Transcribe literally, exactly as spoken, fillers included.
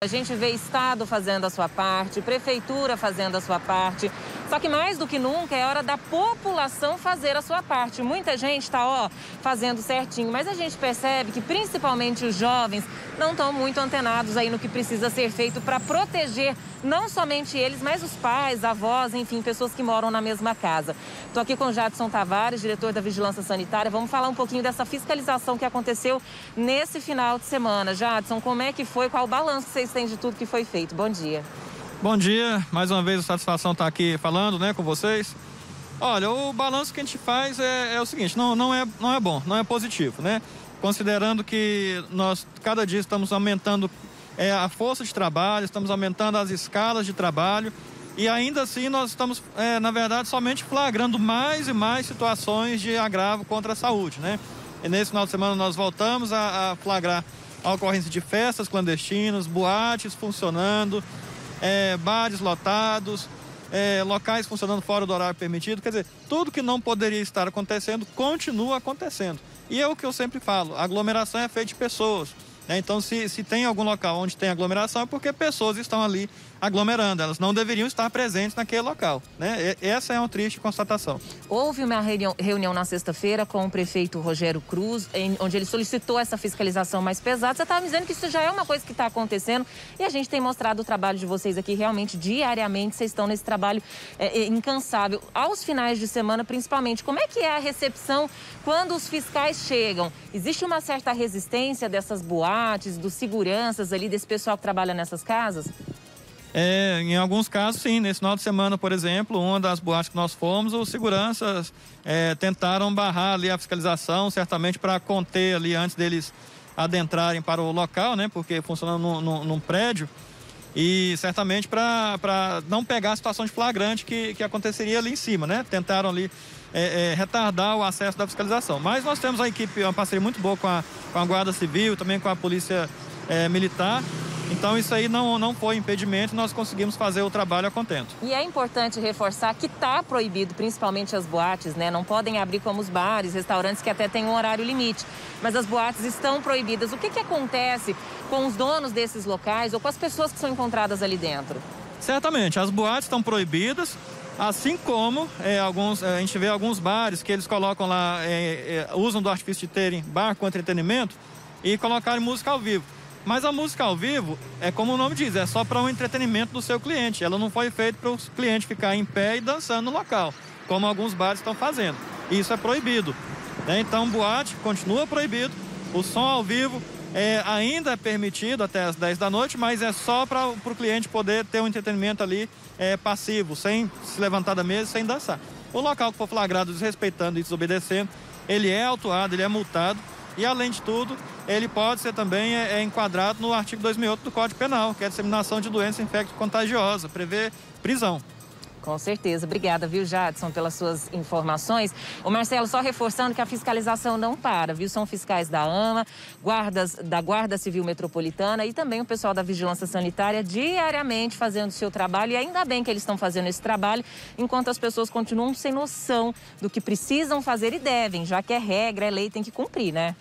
A gente vê Estado fazendo a sua parte, Prefeitura fazendo a sua parte. Só que mais do que nunca é hora da população fazer a sua parte. Muita gente está, ó, fazendo certinho, mas a gente percebe que principalmente os jovens não estão muito antenados aí no que precisa ser feito para proteger não somente eles, mas os pais, avós, enfim, pessoas que moram na mesma casa. Estou aqui com o Jadson Tavares, diretor da Vigilância Sanitária. Vamos falar um pouquinho dessa fiscalização que aconteceu nesse final de semana. Jadson, como é que foi? Qual o balanço que vocês têm de tudo que foi feito? Bom dia. Bom dia, mais uma vez a satisfação estar aqui falando, né, com vocês. Olha, o balanço que a gente faz é, é o seguinte, não, não, é, não é bom, não é positivo, né? Considerando que nós cada dia estamos aumentando é, a força de trabalho, estamos aumentando as escalas de trabalho e ainda assim nós estamos, é, na verdade, somente flagrando mais e mais situações de agravo contra a saúde, né? E nesse final de semana nós voltamos a, a flagrar a ocorrência de festas clandestinas, boates funcionando, É, bares lotados, é, locais funcionando fora do horário permitido. Quer dizer, tudo que não poderia estar acontecendo continua acontecendo. E é o que eu sempre falo, a aglomeração é feita de pessoas, né? Então, se, se tem algum local onde tem aglomeração é porque pessoas estão ali aglomerando, elas não deveriam estar presentes naquele local, né? E, essa é uma triste constatação. Houve uma reunião, reunião na sexta-feira com o prefeito Rogério Cruz, em, onde ele solicitou essa fiscalização mais pesada. Você estava me dizendo que isso já é uma coisa que está acontecendo e a gente tem mostrado o trabalho de vocês aqui realmente diariamente. Vocês estão nesse trabalho é, é, incansável. Aos finais de semana, principalmente, como é que é a recepção quando os fiscais chegam? Existe uma certa resistência dessas boates, dos seguranças ali, desse pessoal que trabalha nessas casas? É, em alguns casos, sim. Nesse final de semana, por exemplo, uma das boates que nós fomos, os seguranças é, tentaram barrar ali a fiscalização, certamente para conter ali antes deles adentrarem para o local, né? Porque funcionando num, num, num prédio e certamente para não pegar a situação de flagrante que, que aconteceria ali em cima, né? Tentaram ali é, é, retardar o acesso da fiscalização. Mas nós temos a equipe, uma parceria muito boa com a, com a Guarda Civil, também com a Polícia é, Militar. Então isso aí não, não foi impedimento, nós conseguimos fazer o trabalho a contento. E é importante reforçar que está proibido, principalmente as boates, né? Não podem abrir como os bares, restaurantes que até têm um horário limite. Mas as boates estão proibidas. O que, que acontece com os donos desses locais ou com as pessoas que são encontradas ali dentro? Certamente, as boates estão proibidas, assim como é, alguns, a gente vê alguns bares que eles colocam lá, é, é, usam do artifício de terem bar com entretenimento e colocarem música ao vivo. Mas a música ao vivo, é como o nome diz, é só para o entretenimento do seu cliente. Ela não foi feita para o cliente ficar em pé e dançando no local, como alguns bares estão fazendo. Isso é proibido, né? Então, boate continua proibido. O som ao vivo é, ainda é permitido até as dez da noite, mas é só para o cliente poder ter um entretenimento ali é, passivo, sem se levantar da mesa, sem dançar. O local que for flagrado desrespeitando e desobedecendo, ele é autuado, ele é multado. E, além de tudo, ele pode ser também é, é enquadrado no artigo dois mil e oito do Código Penal, que é a disseminação de doença infecto-contagiosa, prevê prisão. Com certeza. Obrigada, viu, Jadson, pelas suas informações. O Marcelo, só reforçando que a fiscalização não para, viu? São fiscais da AMA, guardas da Guarda Civil Metropolitana e também o pessoal da Vigilância Sanitária diariamente fazendo o seu trabalho. E ainda bem que eles estão fazendo esse trabalho, enquanto as pessoas continuam sem noção do que precisam fazer e devem, já que é regra, é lei, tem que cumprir, né?